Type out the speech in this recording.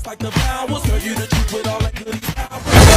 like the power. Serve you the truth with all that goodies.